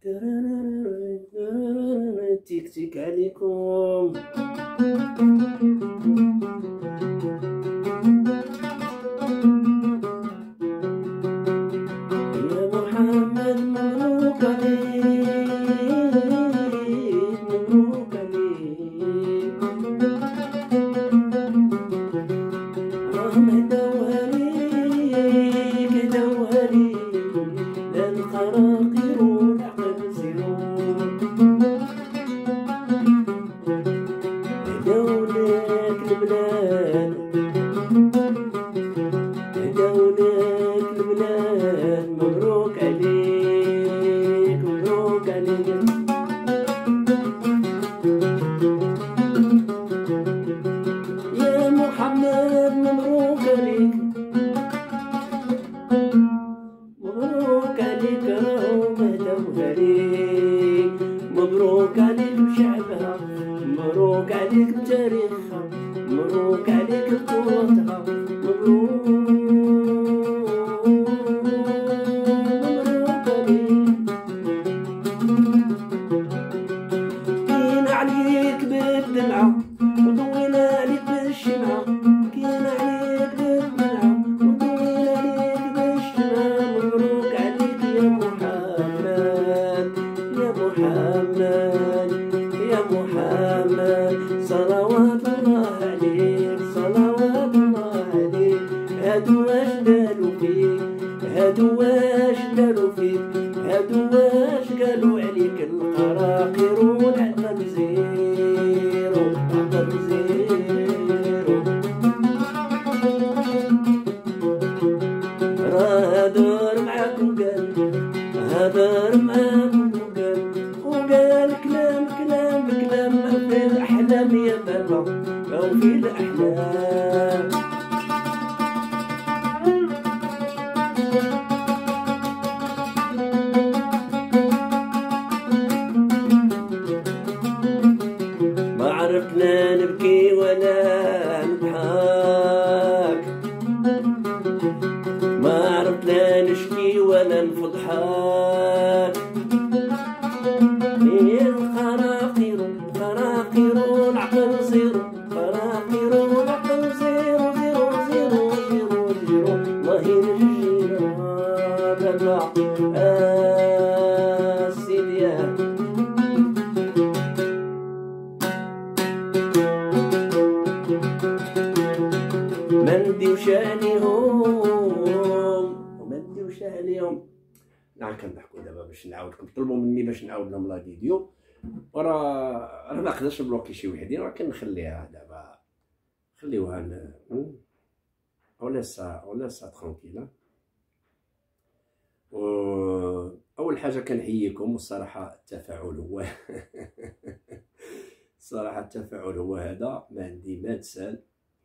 تيك تيك عليكم. يا محمد مبروك عليك، مبروك عليك. راهم دواليك دواليك للخراقير والعقل زيرون. هداولك البلاد، هداولك البلاد. مبروك عليك، مبروك عليك. يا محمد مبروك عليك، مبروك عليك. راهم هداو عليك، مبروك عليك بشعبها، مبروك عليك بتاريخها، مبروك عليك بقوتها. مبروك مبروك عليك. كاين عليك بالدمعة وطوينا عليك بالشمعة، كاين عليك بالدمعة وطوينا عليك بالشمعة. مبروك عليك يا محمد، يا محمد، يا محمد. صلوات الله عليك، صلوات الله عليك. هادو واش دارو فيك، هادو واش دارو فيك، هادو واش قالوا عليك. القراقير والعقل زيرو، عقل زيرو. راه هدر معاك وقال، هدر معاك وقال كلام كلام كلام في الأحلام يا بابا، أو في الأحلام. ما عرفنا نبكي ولا نضحك، ما عرفنا نشكي ولا نفضحك. الخراقير، الخراقير والعقل زيرو، الخراقير والعقل زيرو زيرو زيرو زيرو زيرو. الله ينجينا بابا سيدي. ما نديوش عليهم وما نديوش عليهم. نعم كنضحكو دابا باش نعاودكم، طلبوا مني باش نعاود لهم لا فيديو، وراه ما نقدرش نبلوكي شي وحدين، ولكن نخليها دابا، خليوها ولا سا ترونكيلا. اول حاجه كنحييكم، والصراحه التفاعل هو الصراحه التفاعل هو هذا، ما عندي ما تسال،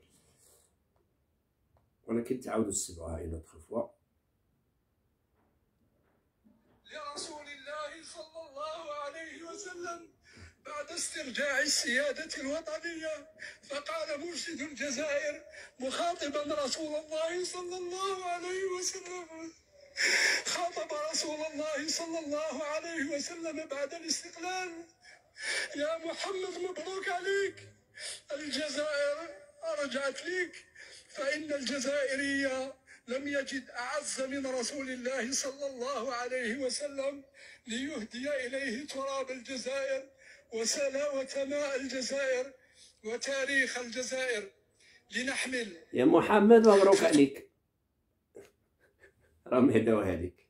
ولكن تعاودوا تسمعوها اون اوتر فوا. لرسول الله صلى الله عليه وسلم بعد استرجاع السيادة الوطنية، فقال مرشد الجزائر مخاطبا رسول الله صلى الله عليه وسلم، خاطب رسول الله صلى الله عليه وسلم بعد الاستقلال: يا محمد مبروك عليك، الجزائر رجعت ليك، فإن الجزائرية لم يجد أعز من رسول الله صلى الله عليه وسلم ليهدي إليه تراب الجزائر وسلاوة ماء الجزائر وتاريخ الجزائر لنحمل. يا محمد مبروك عليك، راهم هداوها لك.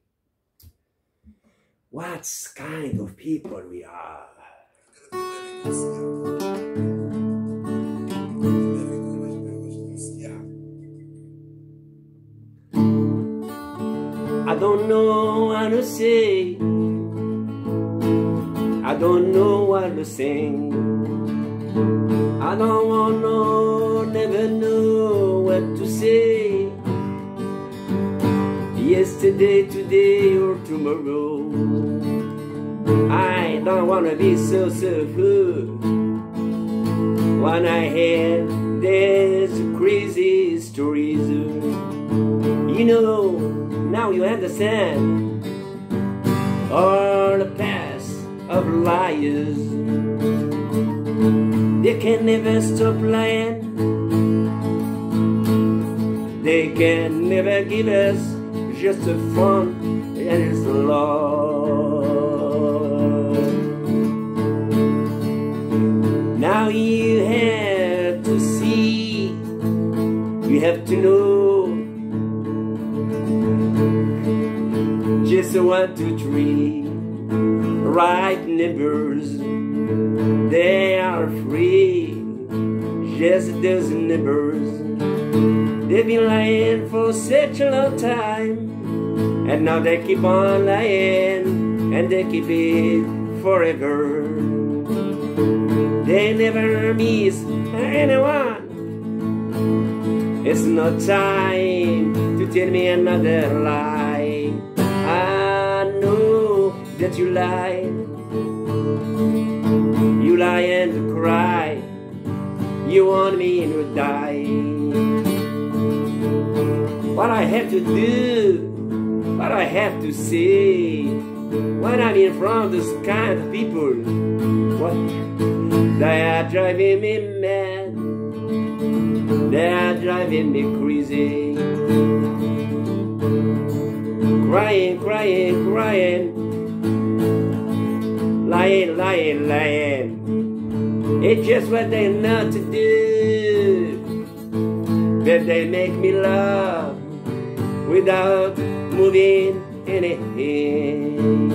What kind of people we are. I don't know what to say, I don't know what to sing, I don't wanna never know what to say. Yesterday, today or tomorrow, I don't wanna be so good. When I hear there's crazy stories, you know, now you understand all the past. of liars. They can never stop lying. They can never give us just a fun and it's love. Now you have to see, you have to know, just 1, 2, 3, right numbers, they are free, just those numbers. They've been lying for such a long time, and now they keep on lying, and they keep it forever. They never miss anyone. It's not time to tell me another lie. I know that you lie. You lie and cry. You want me to die. What I have to do, what I have to say, when I'm in front of this kind of people, what? They are driving me mad. They are driving me crazy. Crying, crying, crying. Lying, lying, lying. It's just what they know to do. But they make me laugh without moving anything.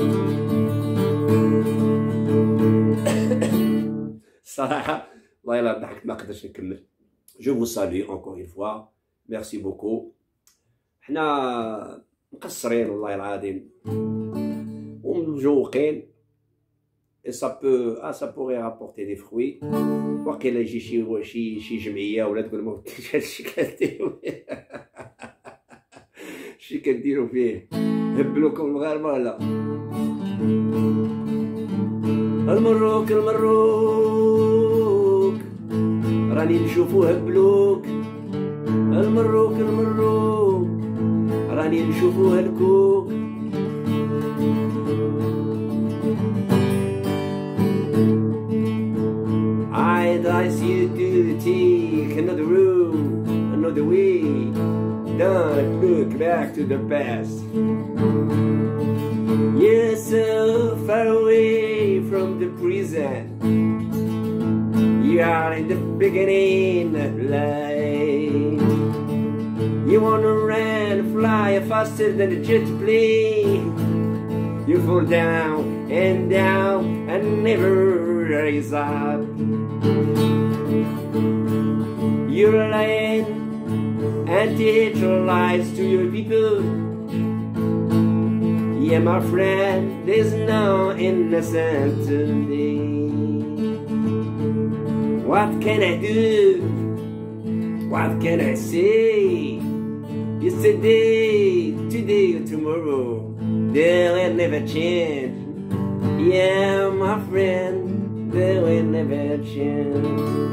صراحة والله إلا ضحكت ما قدرتش نكمل. جو فو سالي encore une fois. Merci beaucoup. حنا مقصرين والله العظيم ومجوقين. Et ça pourrait rapporter des fruits. وقيلا يجي شي جمعية ولا تقول ما كاينش هادشي كنديرو فيه. شي كنديرو فيه هبلوكم المغاربة ولا المروك المروك راني نشوفو هبلوك المروك المروك راني نشوفو هلكوك I'd advise you to take another route, another way. Don't look back to the past. You're so far away from the prison. You are in the beginning of life. You wanna run, fly faster than a jet plane. You fall down and never rise up. You're lying and teach lies to your people. Yeah, my friend, there's no innocent today. What can I do? What can I say? Yesterday, today, tomorrow, they will never change. Yeah, my friend, they will never change.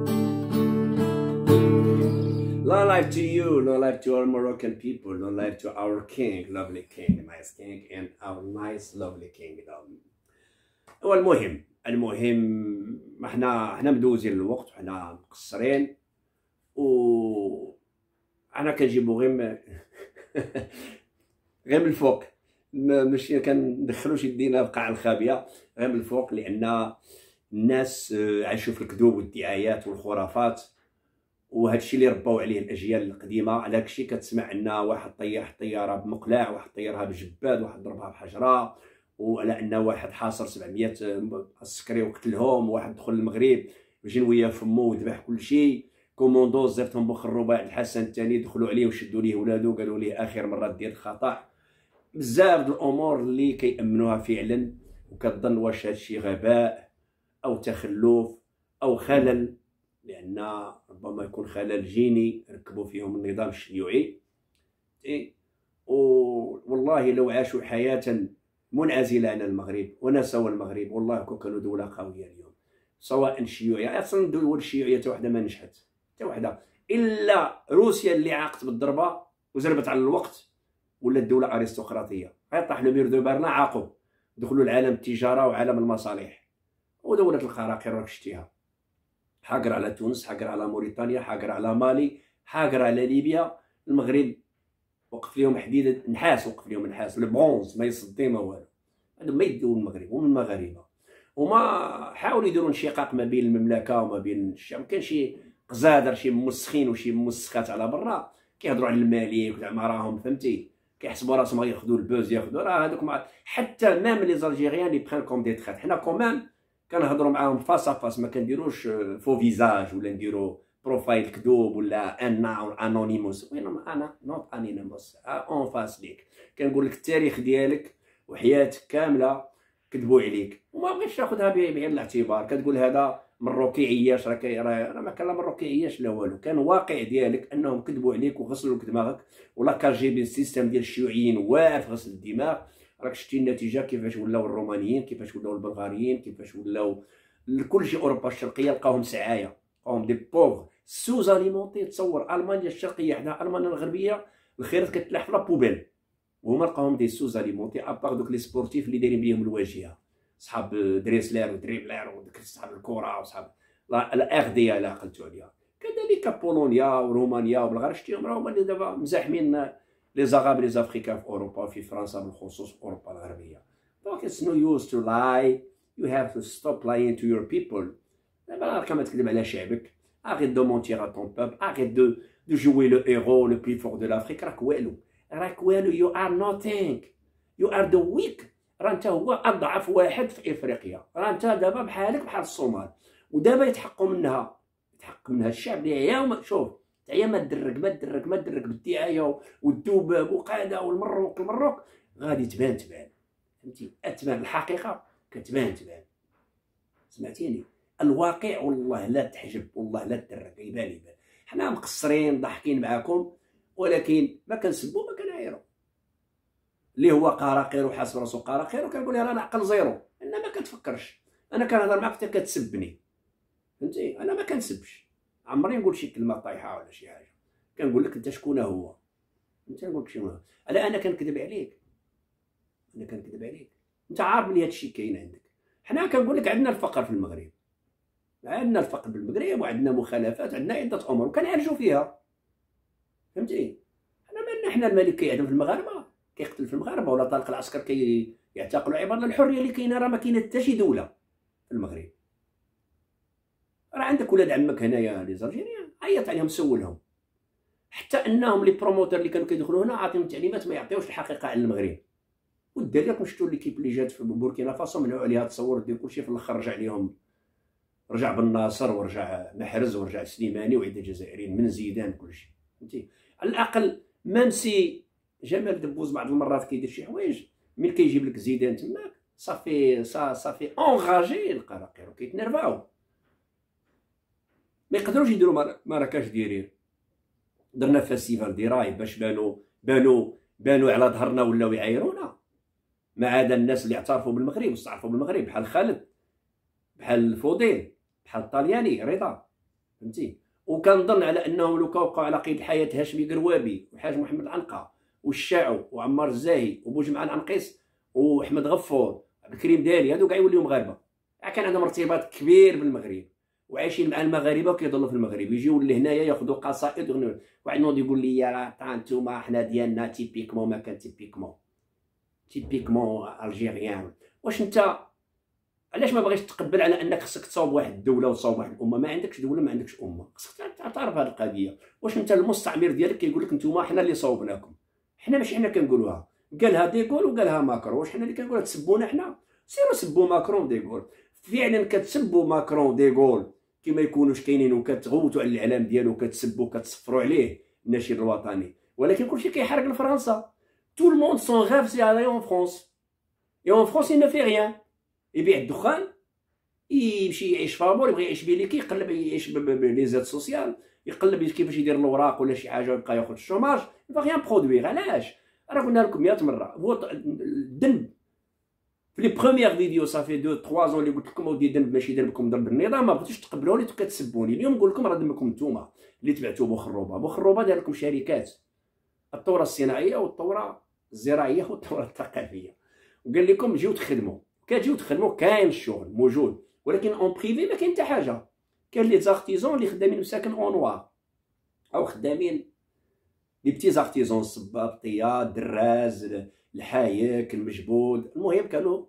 Long life to you, long life to all Moroccan people, long life to our king, lovely king, nice king, and our nice, lovely kingdom. هو المهم حنا مدوزين الوقت وحنا مقصرين و انا كنجيبو غير من الفوق ماشي كندخلوش يدينا في قاع الخابيه غير من الفوق لان الناس عايشوا في الكذوب والدعايات والخرافات وهذا الشيء اللي رباو عليه الاجيال القديمه. على هادشي كتسمع عنا واحد طيح طياره بمقلاع، واحد طيرها بجباد، واحد ضربها بحجره، وعلى ان واحد حاصر 700 عسكري وقتلهم، واحد دخل المغرب بجنويه فمو وذبح كل شيء. كوموندو زرتهم بخروا بعد الحسن الثاني دخلوا عليه وشدوا ليه ولادو قالوا ليه اخر مره دير خطا. بزاف د الامور اللي كيامنوها فعلا وكتظن واش هادشي غباء او تخلف او خلل، لان ربما يكون خلل جيني ركبوا فيهم النظام الشيوعي. والله لو عاشوا حياه منعزله عن المغرب ونسوا المغرب والله كون كانوا دوله قويه اليوم، سواء شيوعيه. اصلا الدول الشيوعيه حتى وحده ما نجحت، حتى وحده، الا روسيا اللي عاقت بالضربه وزربت على الوقت، ولا الدوله ارستقراطيه. غيطيح لو مير دو برلين عاقوا دخلوا لعالم التجاره وعالم المصالح. ودوله القراقير راك شتيها، حاقر على تونس، حاقر على موريتانيا، حاقر على مالي، حاقر على ليبيا. المغرب وقف لهم حديد نحاس، وقف لهم نحاس البرونز، ما يصدي ما والو. هادو ما يديو المغرب ومن المغاربه. وما حاولوا يديروا انشقاق ما بين المملكه وما بين الشعب. كان شي قزادر، شي مسخين وشي مسخات على برا كيهضروا على الملك زعما راهم فهمتي كيحسبوا راسهم غياخذوا البوز، ياخذوا راه هذوك حتى ميم لي زالجيريان لي بران كوم دي تخات. حنا كومام كنهضروا معاهم فاس ا فاس، ما كنديروش فو فيزاج ولا نديروا بروفايل كذوب ولا انونيموس. وينما انا نوت انونيموس اون فاس ليك، كنقول لك التاريخ ديالك وحياتك كامله كذبوا عليك وما بغيتش تاخذها بعين الاعتبار. كتقول هذا مروكي عياش، راه ما كان لا مروكي عياش لا والو، كان واقع ديالك انهم كذبوا عليك وغسلوا لك دماغك. ولا كاجيبي السيستم ديال الشيوعيين واعر غسل الدماغ. راك شتي النتيجه كيفاش ولاو الرومانيين، كيفاش ولاو البلغاريين، كيفاش ولاو كلشي اوروبا الشرقيه لقاوهم سعايه، لقاوهم دي بوغ سوز اليمونتي. تصور المانيا الشرقيه حدا المانيا الغربيه الخيرات كتلاح في لابوبيل، وهما لقاوهم دي سوز اليمونتي ابار دوك لي سبورتيف اللي دايرين بهم الواجهه، صحاب دريسلر ودريبلر ودوك صحاب الكره وصحاب الار دي الا عقلتو عليها. كذلك بولونيا ورومانيا وبلغاريا شتيهم راهم اللي دابا مزاحمين لي زاغاب لي زافريكان في اوروبا، في فرنسا بالخصوص في اوروبا الغربيه. دونك اتس نو يوز تو لاي، يو هاف تو ستوب لاين تو يور بيبل. دابا راك ما تكذب على شعبك، arrête de mentir à ton peuple, arrête de jouer le héros le plus fort de l'Afrique. راك والو you are nothing, you are the weak. راه انت هو اضعف واحد في افريقيا، راه انت دابا بحالك بحال الصومال. ودابا يتحق منها الشعب اللي عيا. شوف تعيا ما تدرك بالدعايه والذباب وقاده والمروك غادي تبان فهمتي. تبان الحقيقه كتبان سمعتيني. الواقع والله لا تحجب، والله لا تدرك، يبان. حنا مقصرين ضاحكين معاكم، ولكن ما كنسبوا ما كنعايروا. اللي هو قراقير وحاسب راسو قراقير وكنقول لها انا عقل زيرو، انا ما كتفكرش. انا كنهضر معاك حتى كتسبني فهمتي. انا ما كنسبش، عمري نقول شي كلمه طايحه ولا شي حاجه. كنقول لك انت شكون هو، انت نقول لك شنو هو. انا كنكذب عليك، انت عارف بلي هادشي كاين عندك. حنا كنقول لك عندنا الفقر في المغرب، وعندنا مخالفات، عندنا عده امور وكنعالجوا فيها فهمتي. حنا مالنا، حنا الملك كيعدم في المغاربه، كيقتل في المغاربه، ولا طارق العسكر كيعتقلوا عباد. الحريه اللي كاينه راه ما كاينه حتى شي دوله في المغرب. راه عندك ولاد عمك هنايا لي زالجيريان، عيط عليهم سولهم. حتى انهم لي بروموتور اللي كانوا كيدخلوا هنا عاطيهم تعليمات ما يعطيوش الحقيقه على المغرب. والدليل راكم شفتوا ليكيب اللي جات في بوركينا فاسو منعوا عليها تصور ديال كلشي، في الاخر رجع ليهم، رجع بن ناصر ورجع محرز ورجع سليماني وعده جزائريين من زيدان كلشي فهمتي. على الاقل مامسي جمال دبوز بعض المرات كيدير شي حوايج، ملي كيجيب لك زيدان تماك صافي اونغاجي القراقير وكيتنرفاو. ما يقدروش يديروا مراكش دايرين. درنا فيستيفال ديراي باش بانوا على ظهرنا ولاو يعايرونا، ما عدا الناس اللي اعترفوا بالمغرب واستعرفوا بالمغرب بحال خالد، بحال الفضيل، بحال الطلياني رضا فهمتي. وكنظن على انهم لو كان وقعوا على قيد الحياه هاشمي قروابي وحاج محمد العنقا والشاعو وعمار الزاهي وبوجمعه العنقيس واحمد غفور الكريم دالي، هادو كاع يوليو مغاربه. كان عندهم ارتباط كبير بالمغرب وعايشين مع المغاربه وكيضلوا في المغرب، يجيو لهنايا ياخذوا قصائد ويغنوا. واحد نوض يقول لي راه نتوما حنا ديالنا تيبيكمون، ما كان تيبيكمون الجيريان. واش انت علاش ما بغيتش تقبل على انك خصك تصاوب واحد الدوله وتصاوب واحد الامه؟ ما عندكش دوله، ما عندكش امه، خصك تعترف بهذه القضيه. واش انت المستعمر ديالك كيقول لك نتوما حنا اللي صوبناكم؟ حنا ماشي حنا كنقولوها، قالها ديغول وقالها ماكرون. واش حنا اللي كنقولها تسبونا حنا؟ سيروا سبوا ماكرون ديغول. فعلا كتسبوا ماكرون ديغول كما يكونوش كاينين وكتغوتوا على الاعلام ديالو وكتسبوا كتصفروا عليه النشيد الوطني، ولكن كلشي كيحرق لفرنسا. تو الموند سون غاف سي علي اون فرونس، اي اون فرونس il ne fait rien. يبيع الدخان، يمشي يعيش فابور، يبغي يعيش بليكي، يقلب يعيش بلي زاد سوسيال، يقلب كيفاش يدير الاوراق ولا شي حاجه ويبقى ياخذ الشوماج. غيان برودوير. علاش؟ راه قلنا لكم 100 مره. هو الذنب في لي بروميير فيديو صافي 2 3 زون اللي قلت لكم ودي ذنب ماشي ذنبكم ضرب النظام، ما بغيتوش تقبلوني كتسبوني. اليوم نقول لكم راه ذنبكم نتوما اللي تبعتوا بوخروبه دار لكم شركات، الثوره الصناعيه والثوره الزراعيه والثوره الثقافيه. وقال لكم جيو تخدموا، كتجيو تخدموا كاين الشغل موجود، ولكن اون بريفي ما كاين حتى حاجه. كاين لي زارتيزون اللي خدامين مساكن اون نوار، او خدامين لي بتي زارتيزون، الصباب، الطياد، الدراز، الحايك، المجبود، المهم كانوا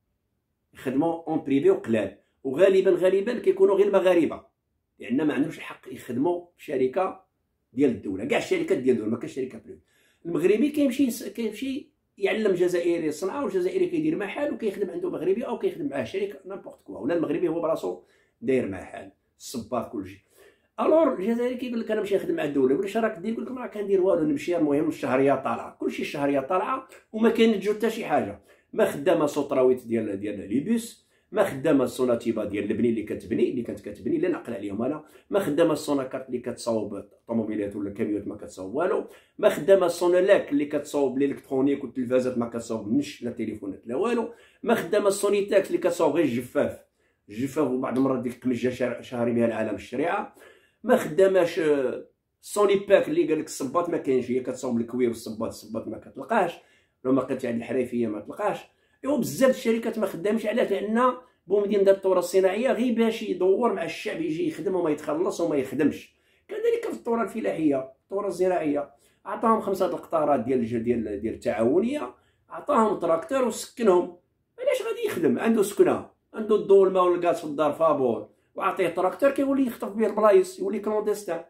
يخدموا اون بريفي وقلال، وغالبا كيكونوا غير المغاربه، لان ما عندهمش الحق يخدموا في شركه ديال الدوله. كاع الشركات ديال الدوله ما كاينش شركه بريفي. المغربي كيمشي يعلم جزائري الصنعه، والجزائري كيدير محل وكيخدم عنده مغربي، او كيخدم معاه شركه نيمبورط كوا، ولا المغربي هو براسو داير محل الصباغ كلشي. الور الجزائري كيقول لك انا نمشي نخدم مع الدوله، يقول لك اش راك دير؟ يقول لك ما كندير والو، نمشي المهم الشهريه طالعه، كلشي الشهريه طالعه وما كاينجو حتى شي حاجه. ما خدامه سوطراويت ديال لي بوس، ما خدامه السوناتيبا ديال البني اللي كانت كتبني اللي نعقل عليهم انا، ما خدامه السوناكارت اللي كتصاوب الطوموبيلات ولا الكاميوات ما كتصاوب والو، ما خدامه السونالاك اللي كتصاوب الالكترونيك والتلفازات ما كتصاوب نش لا التليفونات لا والو، ما خدامه السونيتاكس اللي كتصاوب غير الجفاف وبعض المرات ديك القمجه شهري بها العالم الشريعه، ما خداماش سوني باك اللي قال لك الصباط ما كاينش، هي كتصاوب الكوير والصباط ما كتلقاش، لو ما قلت عند الحريفيه ما تلقاش. ايوا بزاف الشركات ما خدامش، علاش؟ لان بومدين دار الثوره الصناعيه غير باش يدور مع الشعب، يجي يخدم وما يتخلص وما يخدمش. كذلك في الثوره الفلاحيه، الثوره الزراعيه، عطاهم 5 القطارات ديال التعاونيه، عطاهم تراكتور وسكنهم. علاش غادي يخدم؟ عنده سكنه، عنده الضوء والماء والغاز في الدار فابور، وعطيه تراكتور كيولي يخطف به البلايص، يولي كلونديستان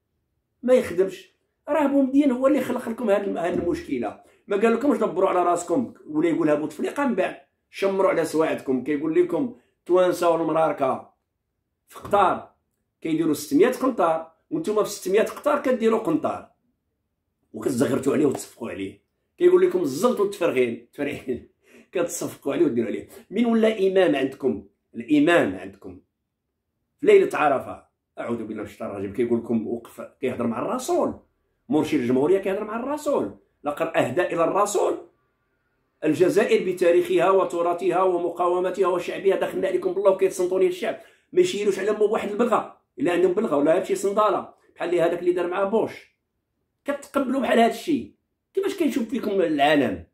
ما يخدمش. راه بومدين هو اللي خلق لكم هاد المشكله، ما قال لكمش دبروا على راسكم، ولا يقولها بوتفليقه من بعد شمروا على سواعدكم. كيقول لكم توانسه والمراركه في قطار كيديروا 600 قنطار، وانتم في 600 قطار كديروا قنطار وكتزغرتوا عليه وتصفقوا عليه. كيقول لكم الزلط والتفرغين كتصفقوا عليه وديروا عليه. من ولا امام عندكم؟ الامام عندكم في ليله عرفه، اعوذ بالله من الشيطان الرجيم، كيقول لكم وقف كيهضر مع الرسول، مرشد الجمهوريه كيهضر مع الرسول، لقد اهدى الى الرسول الجزائر بتاريخها وتراثها ومقاومتها وشعبها، دخلنا عليكم بالله وكيتصنتوني الشعب، ما يشيروش على واحد البلغه، الا عندهم بلغه ولا هادشي صنداله بحال اللي هذاك اللي دار معاه بوش. كتقبلوا بحال هذا الشيء؟ كيفاش كيشوف فيكم العالم؟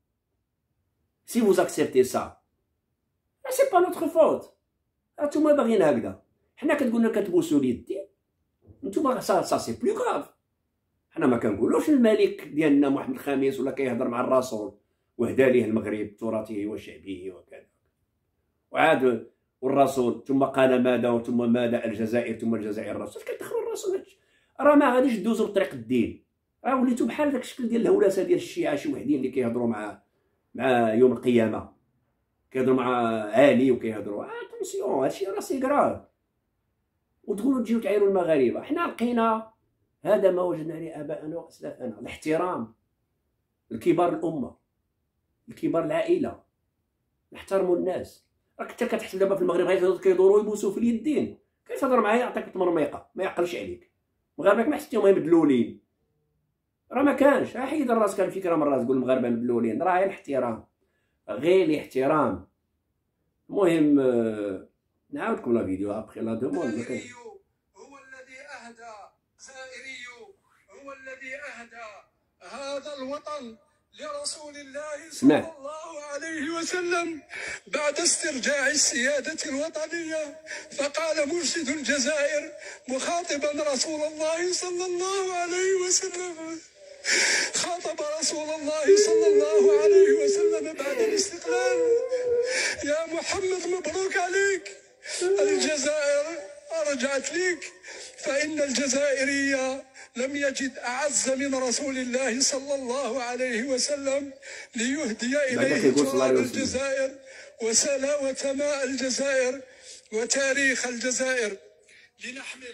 سي فوز اكسبتي سا سي با نوتر فوت، نتوما باغيين هكذا، حنا كتقول لنا كتبوسوا اليدين، نتوما سا سي بلو كراف. حنا ما كنقولوش الملك ديالنا محمد الخامس ولا كيهضر مع الرسول وهدى ليه المغرب تراثه وشعبه وكذا، وعاد والرسول ثم قال ماذا ثم ماذا الجزائر ثم الجزائر الرسول. كتدخلوا الرسول؟ راه ما غاديش دوزوا بطريق الدين، راه وليتوا بحال داك الشكل ديال الهولاسه ديال الشيعه، شي وحدين اللي كيهضروا مع يوم القيامه، كيهضروا مع عالي وكيهضروا اتونسيون، هادشي راه سي كراف. وتقولوا تجيو تعايروا المغاربه. حنا لقينا هذا ما وجدنا عليه اباءنا واسلافنا، الاحترام لكبار الامه، لكبار العائله، نحترموا الناس. راك انت كتحس دابا في المغرب غير كيدوروا يبوسوا في اليدين، كيتهضر معايا يعطيك التمرميقه، ما يعقلش عليك. مغاربه ما حسيتيهم مدلولين، راه ما كانش. حيد راسك الفكره من راس تقول المغاربه مدلولين، راه غير الاحترام، غير الاحترام. المهم نعاودكم لا فيديو ابخي لا دوموند. هو الذي اهدى زائري، هو الذي اهدى هذا الوطن لرسول الله صلى الله عليه وسلم بعد استرجاع السيادة الوطنية. فقال مرشد الجزائر مخاطبا رسول الله صلى الله عليه وسلم، خاطب رسول الله صلى الله عليه وسلم بعد الاستقلال: يا محمد مبروك عليك، الجزائر رجعت لك، فإن الجزائري لم يجد أعز من رسول الله صلى الله عليه وسلم ليهدي إليه تراب الجزائر وسلاوة ماء الجزائر وتاريخ الجزائر لنحمل.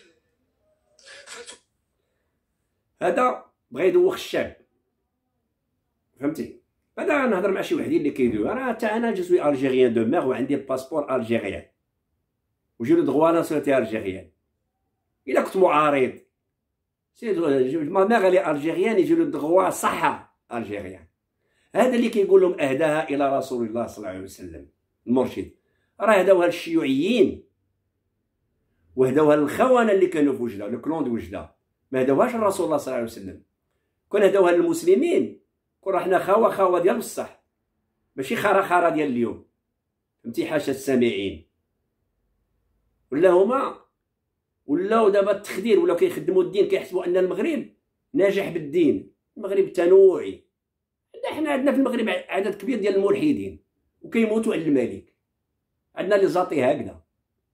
هذا بغا يدوخ الشعب، فهمتي؟ هذا نهضر مع شي وحدين اللي كيدوي. انا جزوي الجيريان دو ميغ وعندي الباسبور الجيريان وجي لو دغوا ناسيوناليتي الجيريان. الا كنت معارض سي ما ميغ لي الجيريان يجي لو دغوا صحه الجيريان. هذا اللي كيقول لهم اهداها الى رسول الله صلى الله عليه وسلم المرشد، راه هداوها الشيوعيين وهداوها الخونه اللي كانوا في وجده، لو كلون دو وجده، ما هداوهاش الرسول الله صلى الله عليه وسلم. كون هداوها للمسلمين كون راه حنا خاوه ديال بصح، ماشي خرا ديال اليوم، فهمتي؟ حاشا السامعين. ولا هما ولاو دابا التخدير، ولاو كيخدموا الدين، كيحسبوا ان المغرب ناجح بالدين. المغرب تنوعي، حنا عندنا في المغرب عدد كبير ديال الملحدين وكيموتوا على الملك. عندنا لي زاطي هكذا،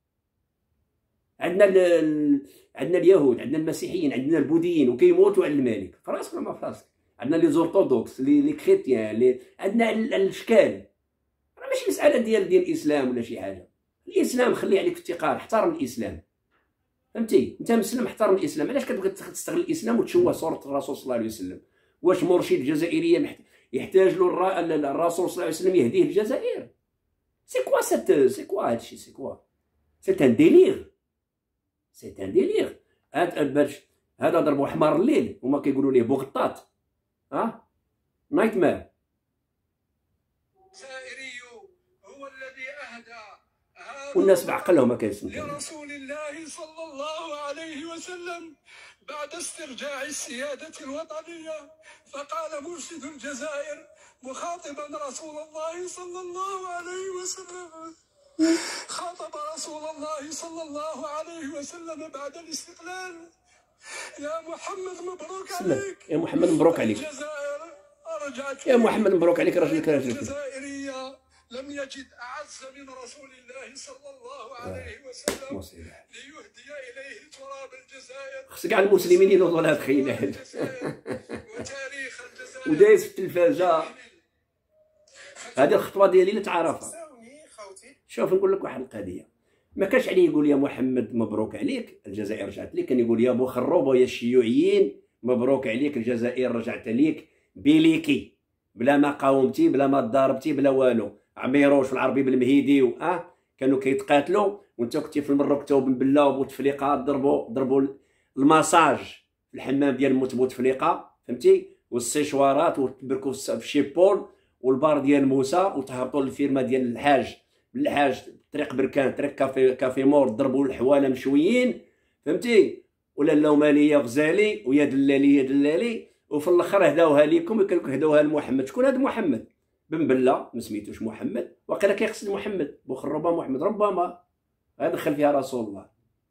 عندنا عندنا اليهود، عندنا المسيحيين، عندنا البوذيين وكيموتوا على الملك. فراسك ولا ما فراسك؟ عندنا لي زورتودوكس، لي كريتيان، عندنا الاشكال. راه ماشي مساله ديال الاسلام ولا شي حاجه. الاسلام خلي عليك افتقار، احترم الاسلام، فهمتي؟ انت مسلم احترم الاسلام. علاش كتبغي تستغل الاسلام وتشوه صوره الرسول صلى الله عليه وسلم؟ واش مرشد جزائري يحتاج له الرسول صلى الله عليه وسلم يهديه الجزائر؟ سي كوا سي كوا هادشي؟ سي كوا؟ سي ان ديلير، سي ان ديلير. هذا ضربوا حمار الليل هما كيقولوا ليه بوغطاط، نايت مير. هو الذي أهدى والناس بعقلهم ما كيسمعوا لرسول الله صلى الله عليه وسلم بعد استرجاع السيادة الوطنية. فقال مرشد الجزائر مخاطبا رسول الله صلى الله عليه وسلم، خاطب رسول الله صلى الله عليه وسلم بعد الاستقلال: يا محمد مبروك عليك، يا محمد مبروك عليك، الجزائر رجعت، يا محمد مبروك عليك راجلك. الجزائرية لم يجد أعز من رسول الله صلى الله عليه وسلم ليهدي إليه تراب الجزائر. خص كاع المسلمين ينوضوا لهاد الخيلات. وتاريخ الجزائر ودايز في التلفازة. هذه الخطوة ديالي اللي تعرفها. شوف نقول لك واحد القضية، ما كانش عليه يقول يا محمد مبروك عليك الجزائر رجعت ليك، كان يقول يا بو خروبه يا الشيوعيين مبروك عليك الجزائر رجعت ليك بليكي، بلا ما قاومتي، بلا ما ضاربتي، بلا والو. عميروش في العربي بالمهيدي كانوا كيتقاتلوا وانت كنتي في المروكته وبن بلا وبوتفليقه ضربوا الماساج في الحمام ديال موت بوتفليقه، فهمتي؟ والسيشوارات وتبركوا في شيبول والبار ديال موسى وتهبطوا للفيرما ديال الحاج طريق بركان، طريق كافي مور، ضربوا الحواله مشويين، فهمتي؟ ولا اللوماليه غزالي ويا دلالي يا دلالي، وفي الاخر هداوها ليكم وكانوا هداوها لمحمد. شكون هذا محمد؟ بن بلا ما سميتوش محمد، واقيلا كيقصد محمد بوخربه محمد، ربما دخل فيها رسول الله.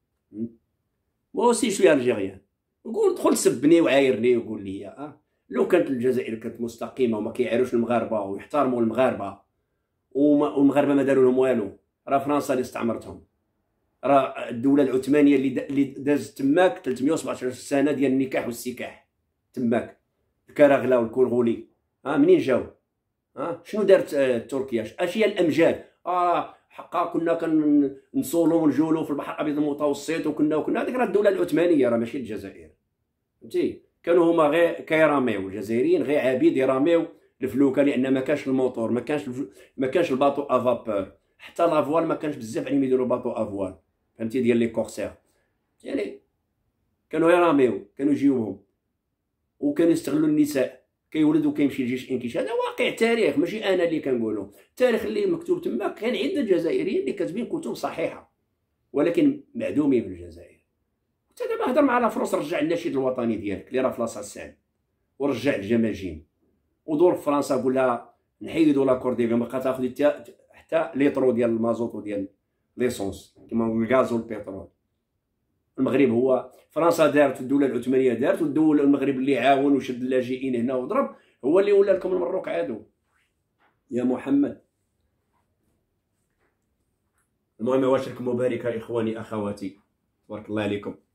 موسي شويه الجيريان قول دخل سبني وعايرني وقول لي لو كانت الجزائر كانت مستقيمه وما كيعيروش المغاربه ويحترموا المغاربه والمغاربه ما داروا لهم والو، راه فرنسا اللي استعمرتهم، راه الدوله العثمانيه اللي دازت تماك 317 سنه ديال النكاح والسكاح تماك، الكراغلا والكورغولي. منين جاو؟ شنو دارت تركيا؟ اش هي الامجاد؟ حقا كنا كنصولوا ونجولوا في البحر الابيض المتوسط وكنا هذيك راه الدوله العثمانيه، راه ماشي الجزائر، فهمتي؟ كانوا هما غير كيراميو، الجزائريين غير عبيد يراميو الفلوكه، لان ما كانش الموتور، ما كانش الباطو افابور، حتى لافوال ما كانش بزاف عليهم يديروا باطو افوال، فهمتي؟ ديال لي كورسير، يعني كانوا يراميو، كانوا يجيوهم وكانوا يستغلوا النساء، كيولد وكيمشي الجيش انكشاف. هذا واقع تاريخ، ماشي انا اللي كنقولو، التاريخ اللي مكتوب تما. كان عده جزائريين اللي كاتبين كتب صحيحه ولكن معدومين في الجزائر. انت دابا هضر مع لافروس، رجع النشيد الوطني ديالك اللي راه في لاصا السعد، ورجع الجماجيم، ودور في فرنسا قول لها نحيدوا لاكور ديالهم، ما بقا تاخذ حتى ليطرو ديال المازوط وديال ليسونس كيما الغاز والبترول. المغرب هو فرنسا دارت، الدوله العثمانيه دارت، والدول المغرب اللي عاون وشد اللاجئين هنا وضرب هو اللي ولا لكم المروك عادو يا محمد. المهم واشركم مباركه اخواني اخواتي، تبارك الله عليكم.